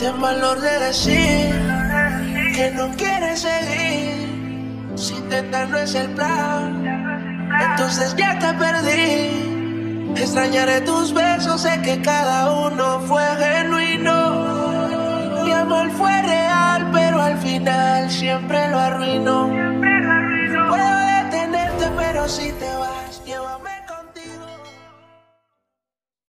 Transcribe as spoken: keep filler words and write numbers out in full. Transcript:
Ten valor de decir que no quieres seguir. Si intentar no es el plan, entonces ya te perdí. Extrañaré tus besos, sé que cada uno fue genuino. Mi amor fue real, pero al final siempre lo arruinó. Puedo detenerte, pero si te